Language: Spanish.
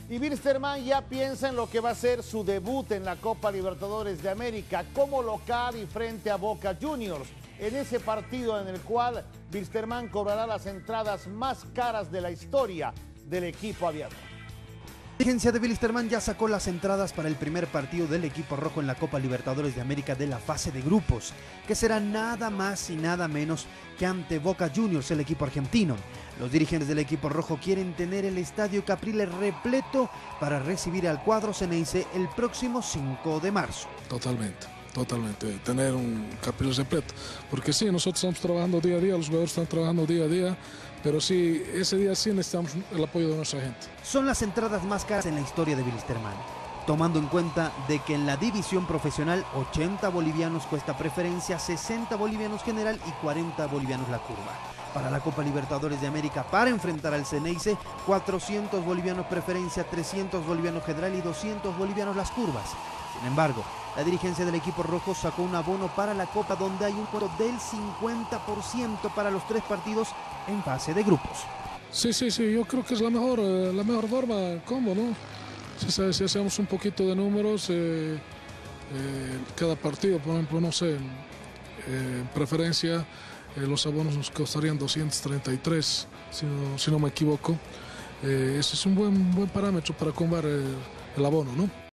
Y Wilstermann ya piensa en lo que va a ser su debut en la Copa Libertadores de América como local y frente a Boca Juniors. En ese partido en el cual Wilstermann cobrará las entradas más caras de la historia del equipo abierto. La dirigencia de Wilstermann ya sacó las entradas para el primer partido del equipo rojo en la Copa Libertadores de América de la fase de grupos, que será nada más y nada menos que ante Boca Juniors, el equipo argentino. Los dirigentes del equipo rojo quieren tener el estadio Capriles repleto para recibir al cuadro Xeneize el próximo 5 de marzo. Totalmente, tener un Capriles repleto, porque sí, nosotros estamos trabajando día a día, los jugadores están trabajando día a día, pero sí, ese día sí necesitamos el apoyo de nuestra gente. Son las entradas más caras en la historia de Wilstermann, tomando en cuenta de que en la división profesional 80 bolivianos cuesta preferencia, 60 bolivianos general y 40 bolivianos la curva. Para la Copa Libertadores de América, para enfrentar al Xeneize, 400 bolivianos preferencia, 300 bolivianos general y 200 bolivianos las curvas. Sin embargo, la dirigencia del equipo rojo sacó un abono para la Copa donde hay un cuento del 50% para los 3 partidos en fase de grupos. Sí, yo creo que es la mejor forma, ¿cómo no? Si hacemos un poquito de números, cada partido, por ejemplo, no sé, preferencia, los abonos nos costarían 233, si no me equivoco. Ese es un buen parámetro para comprar el abono, ¿no?